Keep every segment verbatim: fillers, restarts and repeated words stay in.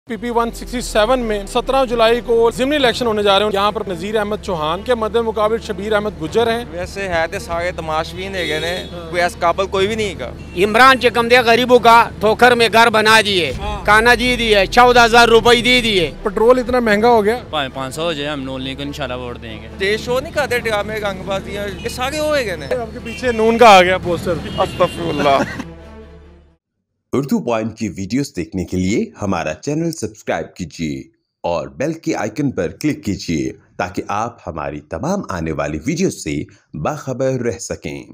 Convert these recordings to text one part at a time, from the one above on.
PP one sixty seven में सत्रह जुलाई को ज़िमनी इलेक्शन होने जा रहे हैं। यहाँ पर नज़ीर अहमद चौहान के मद्दे मुकाबिल शबीर अहमद गुजर हैं। वैसे है तो सारे तमाशबीन है ने कोई ऐसा काबल कोई भी नहीं का। इमरान चकम दे गरीबों का ठोकर में घर बना दिए, काना जी दिए, चौदह हजार रुपए दे दिए। पेट्रोल इतना महंगा हो गया, पाँच सौ हो जाए हम नून लीग को इंशाल्लाह वोट देंगे। स्टेज शो नहीं करते ड्रामे गंगबाजियाँ, ये सारे हो गए ने। आपके पीछे नून का आ गया पोस्टर। अस्तगफिरुल्लाह। उर्दू पॉइंट की वीडियोस देखने के लिए हमारा चैनल सब्सक्राइब कीजिए और बेल के आइकन पर क्लिक कीजिए ताकि आप हमारी तमाम आने वाली वीडियोस से बाखबर रह सकें।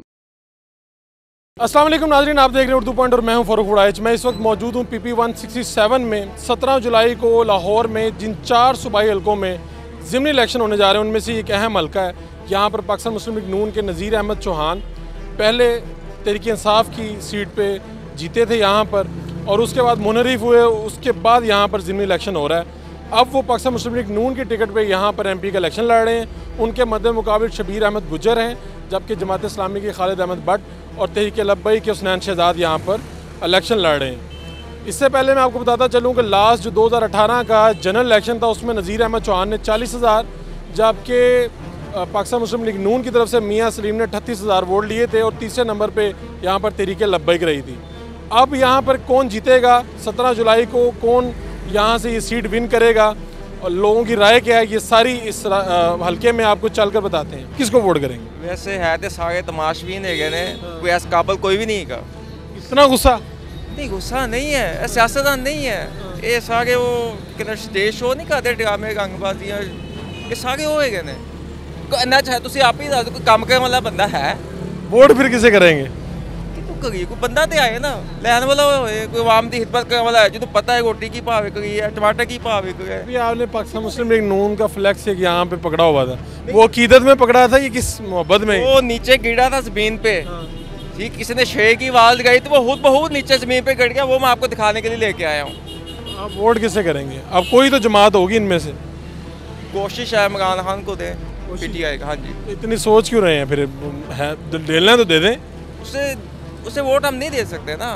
अस्सलाम वालेकुम नाज़रीन, आप देख रहे हैं उर्दू पॉइंट और मैं हूं फ़ारूक उड़ाइच। मैं इस वक्त मौजूद हूं पीपी वन सिक्सटी सेवन में। सत्रह जुलाई को लाहौर में जिन चार सूबाई हलकों में ज़िमनी इलेक्शन होने जा रहे हैं उनमें से एक अहम हल्का है। यहाँ पर पाकिस्तान मुस्लिम लीग नून के नज़ीर अहमद चौहान पहले तहरीक इंसाफ की सीट पर जीते थे यहाँ पर, और उसके बाद मुनरिफ हुए। उसके बाद यहाँ पर ज़िमनी इलेक्शन हो रहा है। अब वो पाकिस्तान मुस्लिम लीग नून की टिकट पे यहाँ पर एमपी का इलेक्शन लड़ रहे हैं। उनके मद्दे मुकाबिल शबीर अहमद गुजर हैं, जबकि जमात इस्लामी के खालिद अहमद भट्ट और तहरीक लब्बई के हुसनैन शहजाद यहाँ पर इलेक्शन लड़ रहे हैं। इससे पहले मैं आपको बताता चलूँ कि लास्ट जो दो हज़ार अठारह का जनरल इलेक्शन था उसमें नज़ीर अहमद चौहान ने चालीस हज़ार, जबकि पाकिस्तान मुस्लिम लीग नून की तरफ से मियाँ सलीम ने अट्ठतीस हज़ार वोट लिए थे और तीसरे नंबर पर यहाँ पर तहरीक लब्बई रही थी। अब यहाँ पर कौन जीतेगा सत्रह जुलाई को, कौन यहाँ से ये सीट विन करेगा और लोगों की राय क्या है, ये सारी इस हल्के में आपको चलकर बताते हैं। किसको वोट करेंगे? वैसे है तो सारे तमाशबीन है ने कोई ऐसा काबल कोई भी नहीं का। इतना गुस्सा नहीं, गुस्सा नहीं है, सियासतदान नहीं है। ये सारे वो स्टेज शो नहीं करते ड्रामे गंगबाजियाँ, ये सारे हो गए ने। ना चाहे तुम आप ही कोई काम करने वाला बंदा है। वोट फिर किसे करेंगे? कोई बंदा तो आए ना लैन वाला होए, कोई आवाम की खिदमत करने वाला है जो तो पता है रोटी की भाव करी है, टमाटर की भाव करी है। अभी आपने पाकिस्तान मुस्लिम लीग नून का फ्लैक्स एक यहाँ पे पकड़ा हुआ था, वो अकीदत में पकड़ा था, ये किस मोहब्बत में? वो नीचे गिरा था जमीन पे। ठीक, किसी ने शेर की आवाज लगाई तो वो खुद बहुत नीचे जमीन पे गिर गया। वो मैं आपको दिखाने के लिए लेके आया हूँ। आप वोट किसे करेंगे? अब कोई तो जमात होगी इनमें से। कोशिश है इमरान खान को दें, पीटीआई का। हाँ जी। इतनी सोच क्यों रहे हैं फिर? है देना तो दे दें। उससे उसे वोट हम नहीं दे सकते ना।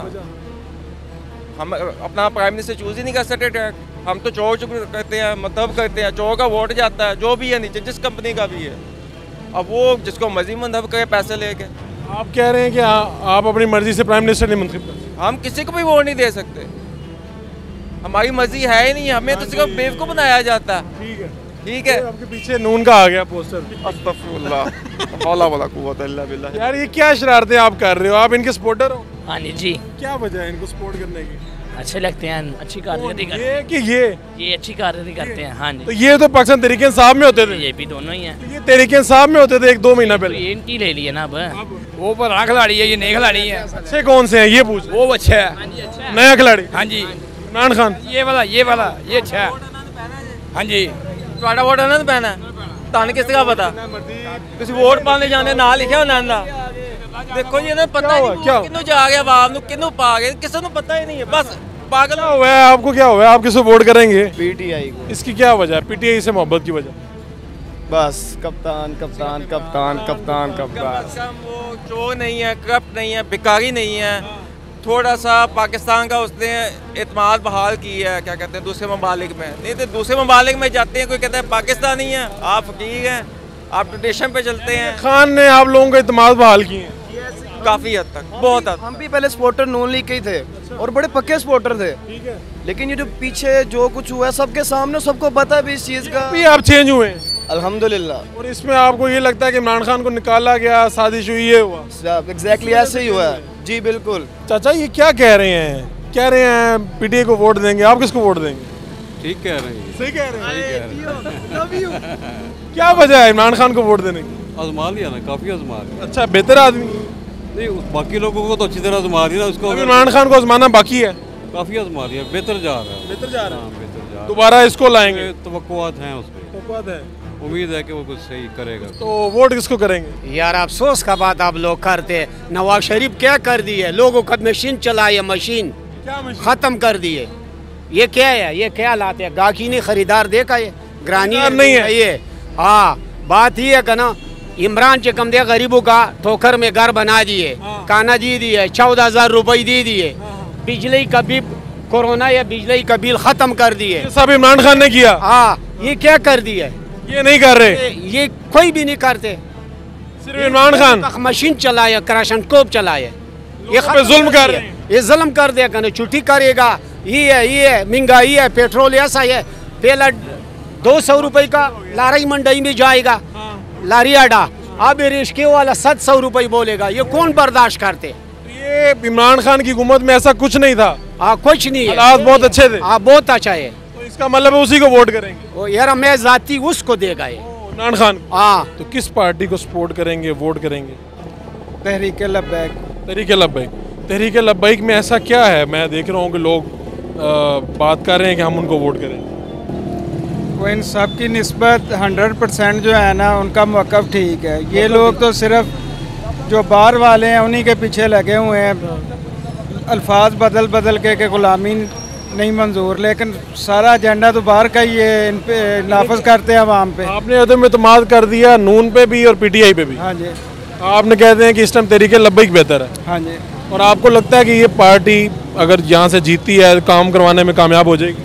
हम अपना प्राइम मिनिस्टर चूज ही नहीं कर सकते। हम तो चोर चुप करते हैं, मतलब करते हैं, चोर का वोट जाता है जो भी है नीचे, जिस कंपनी का भी है। अब वो जिसको मर्जी मंतखब करे पैसे लेके। आप कह रहे हैं कि आ, आप अपनी मर्जी से प्राइम मिनिस्टर नहीं मंतखब कर? हम किसी को भी वोट नहीं दे सकते, हमारी मर्जी है ही नहीं। हमें तो सिर्फ बेवकूफ़ बनाया जाता है। ठीक है, ठीक है। आपके पीछे नून का आ गया पोस्टर। अस्तगफिरुल्लाह हौला वला कुव्वत इल्ला बिल्लाह। यार ये क्या शरारतें आप कर रहे हो? आप इनके सपोर्टर हो? हाँ जी। क्या वजह है इनको सपोर्ट करने की? अच्छे लगते हैं, अच्छी कारकर्दगी करते ये हैं। कि ये ये अच्छी कारकर्दगी करते हैं। हाँ जी। तो ये तो पाकिस्तान तहरीक इंसाफ में होते थे। ये भी दोनों ही हैं। ये तहरीक इंसाफ में होते थे एक दो महीना तो पहले। ये इनकी ले लिए ना अब। वो बड़ा खिलाड़ी है, ये नए खिलाड़ी है। अच्छे कौन से हैं ये पूछ? वो अच्छा है, नया खिलाड़ी। हाँ जी। इमरान खान ये वाला ये वाला ये अच्छा है। हाँ जी। ਤੁਹਾਡਾ ਵੋਟ ਇਹਨਾਂ ਨੂੰ ਪੈਣਾ, ਤੁਹਾਨੂੰ ਕਿਸ ਦਾ ਪਤਾ? ਤੁਸੀਂ ਵੋਟ ਪਾਣੇ ਜਾਂਦੇ ਨਾਲ ਲਿਖਿਆ ਉਹਨਾਂ ਦਾ। ਦੇਖੋ ਜੀ ਇਹਨਾਂ ਨੂੰ पता ही नहीं किन्नू जा गया आवाम ਨੂੰ, किन्नू पा गए, किसी ਨੂੰ पता ही नहीं है। बस पागल हुआ है। आपको क्या हुआ है? आप किसे वोट करेंगे? पीटीआई को। इसकी क्या वजह है? पीटीआई से मोहब्बत की वजह? बस कप्तान कप्तान कप्तान कप्तान कप्तान। वो चोर नहीं है, करप्ट नहीं है, भिखारी नहीं है। थोड़ा सा पाकिस्तान का उसने एतमाद बहाल की है, क्या कहते हैं, दूसरे ममालिक में। नहीं तो दूसरे ममालिक में जाते हैं, कोई कहता है पाकिस्तानी है, आप फकीर हैं, आप ट्रेडिशन पे चलते हैं। खान ने आप लोगों का एतमाद बहाल किए हैं काफ़ी हद तक, बहुत हद। हम भी पहले सपोर्टर नून लीग के ही थे और बड़े पक्के सपोर्टर थे। ठीक है। लेकिन ये जो पीछे जो कुछ हुआ है सबके सामने, सबको पता भी इस चीज़ का। भी आप चेंज हुए अल्हम्दुलिल्लाह। और इसमें आपको ये लगता है कि इमरान खान को निकाला गया, साजिश हुई, ये हुआ? एग्जैक्टली ऐसे ही हुआ है जी, बिल्कुल। चाचा ये क्या कह रहे हैं? कह रहे हैं पीटीआई को वोट देंगे, आप किसको वोट देंगे? ठीक कह रहे हैं। सही कह रहे हैं। क्या वजह है इमरान खान को वोट देने की? आजमा लिया ना, काफी आजमा लिया। अच्छा, बेहतर आदमी नहीं, बाकी लोगों को तो अच्छी तरह आजमा लिया ना, उसको इमरान खान को आजमाना बाकी है। काफी आजमा लिया, बेहतर जा रहा है। बेहतर जा रहा है, बेहतर जा रहा है। दोबारा इसको लाएंगे? तवक्कुआत हैं उसपे, उम्मीद है कि वो कुछ सही करेगा। तो वोट किसको करेंगे? यार अफसोस का बात आप लोग करते हैं। नवाज शरीफ क्या कर दिए? लोगों का मशीन चलाई है, मशीन खत्म कर दिए। ये क्या है? ये क्या लाते हैं? गाकी ने खरीदार देखा? ये ग्रानी नहीं है ये। हाँ, बात ही है ना, इमरान चकम दे गरीबों का ठोकर में घर बना दिए, काना जी दिए, चौदह हजार रुपये दे दिए, बिजली का भी कोरोना या बिजली का बिल खत्म कर दिए। सब इमरान खान ने किया। हाँ, ये क्या कर दिया? ये नहीं कर रहे, ये कोई भी नहीं करते। सिर्फ इमरान खान मशीन चलाया, कराशन कोप चलाया, ये पे जुल्म कर रहे हैं। ये जुल्म कर देगा ना, छुट्टी करेगा। ये है ये है महंगाई है, पेट्रोल ऐसा है। पहला दो सौ रुपये का लारी मंडई में जाएगा, लारी आडा, अब रिश्के वाला सात सौ रुपये बोलेगा। ये कौन बर्दाश्त करते? ये इमरान खान की हुकूमत में ऐसा कुछ नहीं था। हाँ, कुछ नहीं है, हालात बहुत अच्छे थे। हाँ, बहुत अच्छा है। तो इसका मतलब है उसी को वोट करेंगे। वो यार मैं जाती उसको देगा ये इमरान खान। हाँ, तो किस पार्टी को सपोर्ट करेंगे, वोट करेंगे? तहरीक लब्बैक। तहरीक लब्बैक। तहरीक लब्बैक में ऐसा क्या है? मैं देख रहा हूँ कि लोग आ, बात कर रहे हैं कि हम उनको वोट करें। वो इन सब की निस्बत हंड्रेड परसेंट जो है ना, उनका मौक़िफ़ ठीक है। ये लोग तो सिर्फ जो बाहर वाले हैं उन्हीं के पीछे लगे हुए हैं। अल्फाज बदल बदल के के गुलामी नहीं मंजूर, लेकिन सारा एजेंडा तो बाहर का ही है। इन पे नाफज करते हैं आवाम पे। आपने अदम एतमाद कर दिया नून पे भी और पीटीआई पे भी। हाँ जी। आपने कहते हैं कि इस टाइम तहरीक लब्बैक बेहतर है। हाँ जी। और आपको लगता है कि ये पार्टी अगर यहाँ से जीती है काम करवाने में कामयाब हो जाएगी?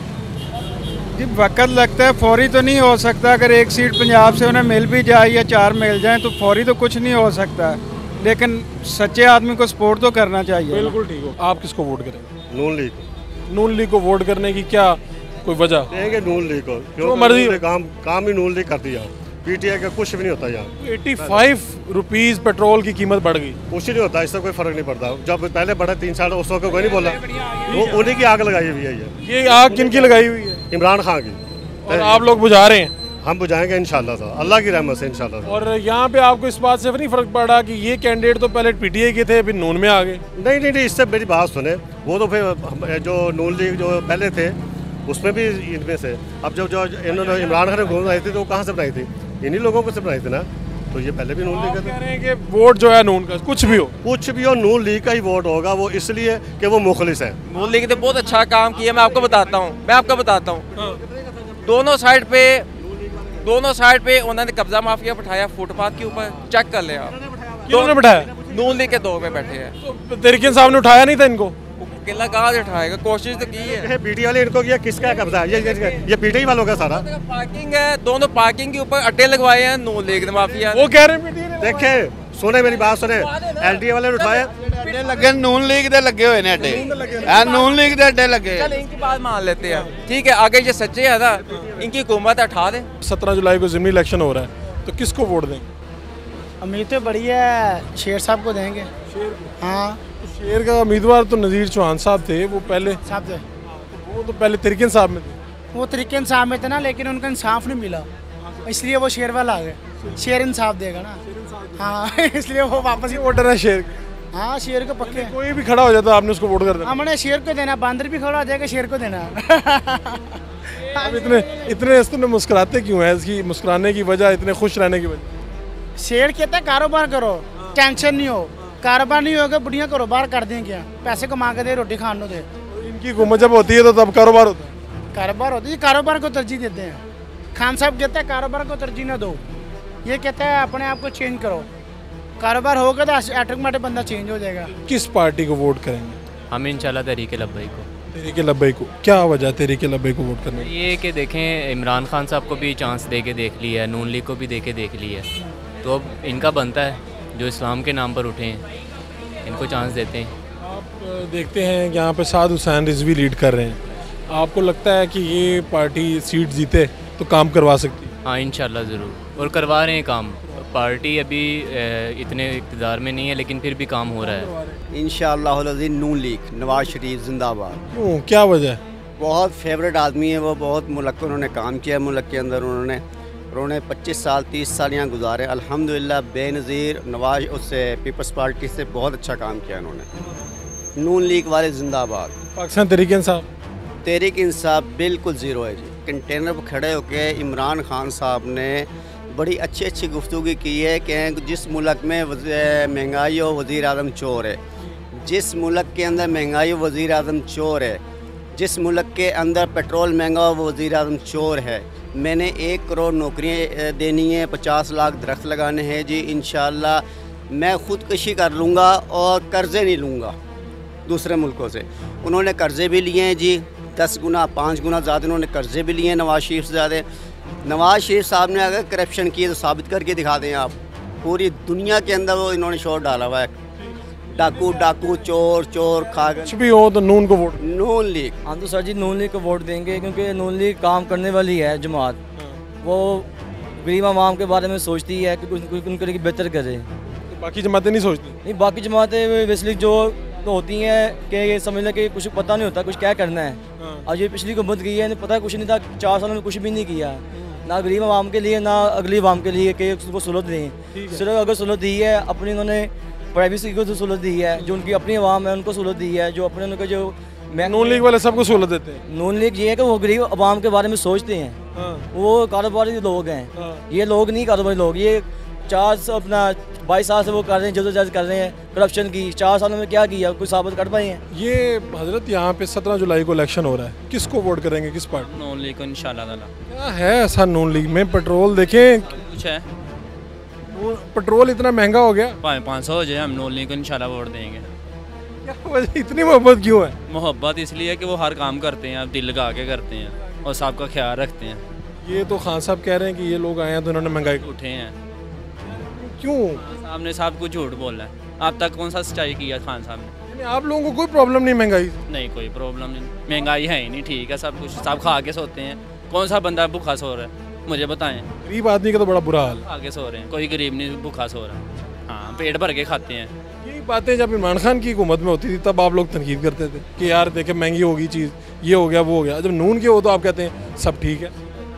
जी, वक्त लगता है, फौरी तो नहीं हो सकता। अगर एक सीट पंजाब से उन्हें मिल भी जाए या चार मिल जाए तो फौरी तो कुछ नहीं हो सकता, लेकिन सच्चे आदमी को सपोर्ट तो करना चाहिए। बिल्कुल ठीक हो। आप किसको वोट करेंगे? नून लीग। नून लीग को वोट करने की क्या कोई वजह? देंगे नून लीग को, जो मर्जी काम काम ही नून लीग कर दिया। पीटीआई का कुछ भी नहीं होता यहाँ। एटी फाइव रुपीज पेट्रोल की कीमत बढ़ गई। कुछ नहीं होता, इससे कोई फर्क नहीं पड़ता। जब पहले बढ़ा तीन साल उस वक्त कोई नहीं बोला, वो उन्हीं की आग लगाई हुई है। ये ये आग किन की लगाई हुई है? इमरान खान की। और आप लोग बुझा रहे हैं? हम बुझाएंगे इंशाल्लाह ताला, अल्लाह की रहमत से इंशाल्लाह। और यहाँ पे आपको इस बात से नहीं फर्क पड़ा कि ये कैंडिडेट तो पहले पीटीआई के थे, फिर नून में आ गए? नहीं नहीं नहीं, इससे मेरी बात सुने। वो तो फिर जो नून लीग जो पहले थे उसमें भी इनमें से, अब जो जो इन्होंने इमरान खान ने घूम बनाई थी तो वो कहाँ से बनाई थी? इन्हीं लोगों को से बनाई थी ना। तो ये पहले भी नून लीग का कह रहे हैं कि वोट जो है नून का, कुछ भी हो कुछ भी हो नून लीग का ही वोट होगा। वो इसलिए कि वो मुखलिस है। नून लीग ने बहुत अच्छा काम किया। मैं आपको बताता हूँ मैं आपको बताता हूँ दोनों साइड पे दोनों साइड पे उन्होंने कब्जा माफिया बैठाया फुटपाथ के ऊपर। चेक कर ले आप। किन्होंने बैठाया? नून लीग के दो में बैठे हैं। तो तहरीक साहब ने उठाया नहीं था इनको? किला कहाँ से उठाएगा? कोशिश तो की है। पीटी वाले इनको किया, किसका कब्जा है? ये ये, ये पीटी वालों का सारा। पार्किंग है, दोनों पार्किंग के ऊपर अड्डे लगवाए हैं नून लीग ने माफिया। वो कह रहे हैं देखे सुने मेरी बात सुने, एलडीए वाले ने उठाया अड्डे लगे नून लीग दे लगे हुए ने अड्डे। ए नून लीग दे अड्डे लगे। चल इनकी बात मान लेते हैं, ठीक है। आगे ये सच्चे है ना, इनकी हुकूमत हटा दे। सत्रह जुलाई को ज़िमनी इलेक्शन हो रहा है, तो किसको वोट देंगे? उम्मीद तो बढ़िया है, शेर साहब को देंगे। हाँ, शेर का उम्मीदवार तो नज़ीर चौहान साहब थे। वो पहले साहब थे, वो तो पहले तरीके साहब में थे। वो तरीके साहब में थे ना, लेकिन उनका इंसाफ नहीं मिला, इसलिए वो शेर वाला आ गए। शेर इंसाफ देगा ना। हाँ, इसलिए वो वापस ही वोटर है शेर। हाँ, शेर को पक्के। कोई भी खड़ा हो जाता आपने उसको वोट कर देना। हमने शेर को देना, बांदर भी खड़ा हो जाएगा, शेर को देना। अब इतने इतने इतने मुस्कुराते क्यों हैं? इसकी मुस्कुराने की वजह, इतने खुश रहने की वजह? शेर कहता है कारोबार करो, टेंशन नहीं हो। कारोबार नहीं होगा, बुढ़िया कारोबार कर देंगे क्या? पैसे कमा के दे, रोटी खाने दे। इनकी हुकूमत जब होती है तो तब कारोबार होता है। कारोबार होता है, कारोबार को तरजीह देते हैं। खान साहब कहते हैं कारोबार को तरजीह ना दो, ये कहता है अपने आप को चेंज करो। कारोबार होगा तो ऑटोमेटिक बंदा चेंज हो जाएगा। किस पार्टी को वोट करेंगे? हम इंशाल्लाह तहरीक लब्बैक को। तहरीक लब्बैक को क्या वजह तहरीक लब्बैक को वोट करने की? ये कि देखें, इमरान खान साहब को भी चांस दे के देख लिया है, नून लीग को भी दे के देख लिया है, तो अब इनका बनता है जो इस्लाम के नाम पर उठे हैं, इनको चांस देते हैं। आप देखते हैं यहाँ पे साद हुसैन रिजवी लीड कर रहे हैं, आपको लगता है कि ये पार्टी सीट जीते तो काम करवा सकती है? हाँ, इंशाल्लाह ज़रूर, और करवा रहे हैं काम। पार्टी अभी इतने इक़्तिदार में नहीं है, लेकिन फिर भी काम हो रहा है। इंशाअल्लाह नून लीग, नवाज शरीफ जिंदाबाद। क्यों, क्या वजह है? बहुत फेवरेट आदमी है वो, बहुत मुल्क उन्होंने काम किया मुल्क के अंदर। उन्होंने उन्होंने पच्चीस साल तीस साल यहाँ गुजारे, अल्हम्दुलिल्लाह बेनज़ीर। नवाज उससे पीपल्स पार्टी से बहुत अच्छा काम किया उन्होंने। नून लीग वाले जिंदाबाद। पाकिस्तान तहरीक इंसाफ? तहरीक इंसाफ बिल्कुल ज़ीरो है जी। कंटेनर पर खड़े होकर इमरान खान साहब ने बड़ी अच्छी अच्छी गुफ्तगू की है कि जिस मुल्क में महंगाई और वज़ीर आज़म चोर है, जिस मुल्क के अंदर महंगाई और वज़ीर आज़म चोर है, जिस मुल्क के अंदर पेट्रोल महंगा और वज़ीर आज़म चोर है, मैंने एक करोड़ नौकरियाँ देनी है, पचास लाख दरख्त लगाने हैं जी। इंशाअल्लाह मैं ख़ुदकशी कर लूँगा और कर्ज़े नहीं लूँगा। दूसरे मुल्कों से। उन्होंने कर्ज़े भी लिए हैं जी, दस गुना पाँच गुना ज़्यादा उन्होंने कर्ज़े भी लिए हैं नवाज शरीफ से ज़्यादा। नवाज शरीफ साहब ने अगर करप्शन किए तो साबित करके दिखा दें आप। पूरी दुनिया के अंदर वो इन्होंने शोर डाला हुआ है, डाकू डाकू चोर चोर खा कुछ भी हो तो नून को वोट। नून लीग, हम तो सर जी नून लीग को वोट देंगे, क्योंकि नून लीग काम करने वाली है जमात। वो गरीब आवाम के बारे में सोचती है कि कुछ उनके लिए बेहतर करे। तो बाकी जमातें नहीं सोचती? नहीं, बाकी जमातें बेसिकली जो तो होती हैं कि ये समझ लें कि कुछ पता नहीं होता कुछ क्या करना है। और ये पिछली हुकूमत गई है, पता कुछ नहीं था, चार सालों में कुछ भी नहीं किया, ना गरीब आवाम के लिए ना अगली आवाम के लिए कि उसको सहूलत दें। सिर्फ अगर सहूलत दी है अपनी, उन्होंने प्राइवेसी को तो सहूलत दी है, जो उनकी अपनी आवाम है उनको सहूलत दी है, जो अपने उनके जो नून लीग वाले सबको सहूलत देते हैं। नून लीग ये है कि वो गरीब आवाम के बारे में सोचते हैं। वो कारोबारी लोग हैं, ये लोग नहीं कारोबारी लोग। ये चार अपना बाईस साल से वो कर रहे हैं, जदोजहद कर रहे हैं करप्शन की। चार सालों में क्या किया, कुछ साबित कर पाए हैं? ये हजरत यहाँ पे सत्रह जुलाई को इलेक्शन हो रहा है, किसको वोट करेंगे, किस पार्टी? नून लीग को इंशाल्लाह ताला। क्या है ऐसा नून लीग में? पेट्रोल देखें, कुछ है, पेट्रोल इतना महंगा हो गया, पाँच सौ हो जाए, हम नून लीग को इंशाल्लाह वोट देंगे। क्या वजह, इतनी मोहब्बत क्यों है? मोहब्बत इसलिए है कि वो हर काम करते हैं, दिल लगा के करते हैं और सबका ख्याल रखते हैं। ये तो खान साहब कह रहे हैं कि ये लोग आए हैं तो इन्होंने महंगाई उठे हैं। क्यों? साहब ने सब कुछ झूठ बोला है। अब तक कौन सा सच्चाई किया खान साहब ने? आप लोगों को कोई प्रॉब्लम नहीं महंगाई? नहीं, कोई प्रॉब्लम नहीं, महंगाई है ही नहीं, ठीक है सब कुछ, सब खा के सोते हैं। कौन सा बंदा भूखा सो रहा है, मुझे बताएं। गरीब आदमी का तो बड़ा बुरा हाल, खा के सो रहे हैं, कोई गरीब नहीं भूखा सो रहा है। हाँ, पेट भर के खाते हैं। यही बातें जब इमरान खान की हुकूमत में होती थी तब आप लोग तनकीद करते थे कि यार देखे महंगी होगी चीज़, ये हो गया वो हो गया। जब नून के हो तो आप कहते हैं सब ठीक है।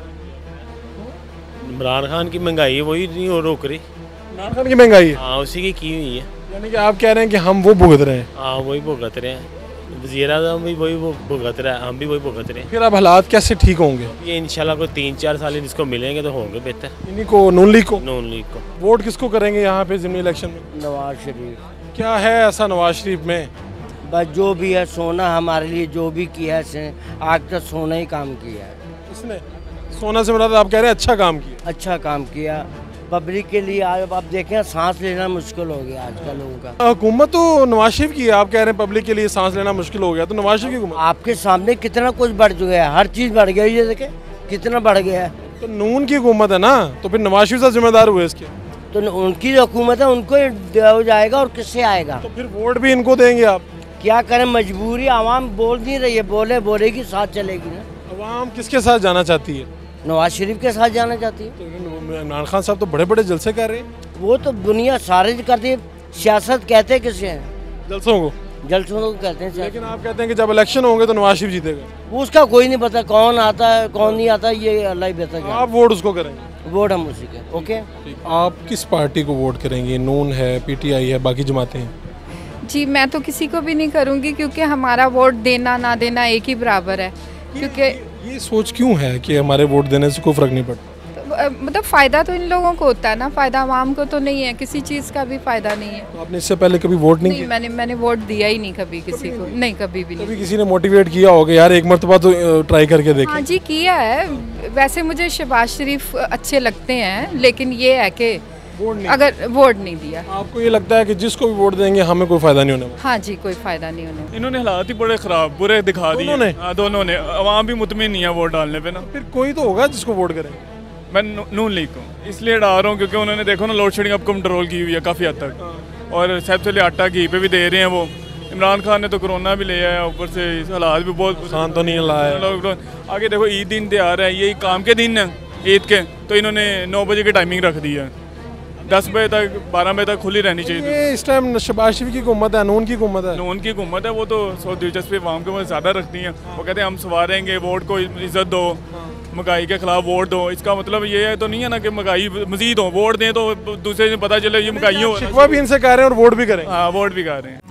इमरान खान की महंगाई वही नहीं हो रोक रही। इमरान खान की महंगाई है, हाँ उसी की की हुई है। यानी कि आप कह रहे हैं कि हम वो भुगत रहे हैं? हाँ वही भुगत रहे हैं, वज़ीर आज़म भी वही वो भुगत रहा है, हम भी वही भुगत रहे हैं। फिर अब हालात कैसे ठीक होंगे? ये इंशाल्लाह को तीन चार साल जिसको मिलेंगे तो होंगे बेहतर। इन्हीं को, नून लीग को? नून लीग को। वोट किसको करेंगे यहाँ पे ज़िमनी इलेक्शन में? नवाज शरीफ। क्या है ऐसा नवाज शरीफ में? बस जो भी है सोना, हमारे लिए जो भी किया है आज तक सोना ही काम किया है। इसने सोना से मुराद आप कह रहे हैं अच्छा काम किया? अच्छा काम किया पब्लिक के लिए। आज आप देखें सांस लेना मुश्किल हो गया आजकल लोगों का। हुकूमत तो नवाज शरीफ की है, आप कह रहे हैं पब्लिक के लिए सांस लेना मुश्किल हो गया, तो नवाज शरीफ की हुकूमत? आपके सामने कितना कुछ बढ़ चुका है, हर चीज़ बढ़ गई है, देखें कितना बढ़ गया है। तो नून की हुकूमत है ना, तो फिर नवाज शरीफ साहब जिम्मेदार हुए इसके? तो उनकी जो हुकूमत है उनको हो जाएगा और किससे आएगा? तो फिर वोट भी इनको देंगे आप? क्या करें, मजबूरी। आवाम बोल नहीं रही है, बोले बोलेगी साथ चलेगी ना। आवाम किसके साथ जाना चाहती है? नवाज शरीफ के साथ जाना चाहती है। तो इमरान खान साहब तो बड़े बड़े जलसे कर रहे हैं। वो तो दुनिया सारे करती है, सियासत कहते हैं किसे हैं? जलसों को। जलसों को कहते हैं। लेकिन आप कहते हैं कि जब इलेक्शन होंगे तो नवाज शरीफ जीतेगा। उसका कोई नहीं पता कौन आता है कौन नहीं आता, ये अल्लाह ही बेहतर जानता है। आप वोट उसको करेंगे? वोट हम उसी के। ओके, आप किस पार्टी को वोट करेंगे? नून है, पीटीआई है, बाकी जमातें हैं? जी मैं तो किसी को भी नहीं करूंगी, क्योंकि हमारा वोट देना ना देना एक ही बराबर है। क्योंकि ये, ये सोच क्यों है कि हमारे वोट देने से कोई फर्क नहीं पड़ता? तो, मतलब फ़ायदा तो इन लोगों को होता है ना, फ़ायदा आवाम को तो नहीं है, किसी चीज़ का भी फ़ायदा नहीं है। तो आपने इससे पहले कभी वोट नहीं, नहीं किया? मैंने मैंने वोट दिया ही नहीं कभी किसी को, नहीं कभी भी नहीं। कभी किसी ने मोटिवेट किया होगा यार एक मरतबा तो ट्राई करके देखें? हाँ जी किया है। वैसे मुझे शहबाज शरीफ अच्छे लगते हैं, लेकिन ये है कि अगर वोट नहीं दिया। आपको ये लगता है कि जिसको भी वोट देंगे हमें कोई फायदा नहीं होने वाला? हाँ जी कोई फायदा नहीं होने वाला। इन्होंने हालात ही बड़े खराब बुरे दिखा दिए दोनों ने। हाँ दोनों ने। आवाम भी मुतमिन नहीं है वोट डालने पे ना। फिर कोई तो होगा जिसको वोट करें। मैं नून लीग को इसलिए डाल रहा हूँ क्योंकि उन्होंने देखो ना लोड शेडिंग अब कंट्रोल की हुई है काफ़ी हद तक, और सबसे पहले आटा घी पे भी दे रहे हैं वो। इमरान खान ने तो कोरोना भी ले आया, ऊपर से हालात भी बहुत आसान तो नहीं लाया। आगे देखो ईद दिन त्योहार है, यही काम के दिन है ईद के, तो इन्होंने नौ बजे की टाइमिंग रख दी है, दस बजे तक बारह बजे तक खुली रहनी चाहिए। ये इस टाइम शहबाज शरीफ की हुकूमत है, नून की हुकूमत है। नून की हुकूमत है, वो तो सौ दिलचस्पी आवाम के ऊपर ज़्यादा रखती हैं। वो कहते हैं हम सवारेंगे, वोट को इज्जत दो, महंगाई के खिलाफ वोट दो। इसका मतलब ये है तो नहीं है ना कि महंगाई मजीद हो, वोट दें तो दूसरे से पता चले ये महंगाई हो। शिकवा भी इनसे कर रहे हैं और वोट भी करें। हाँ वोट भी कर रहे हैं।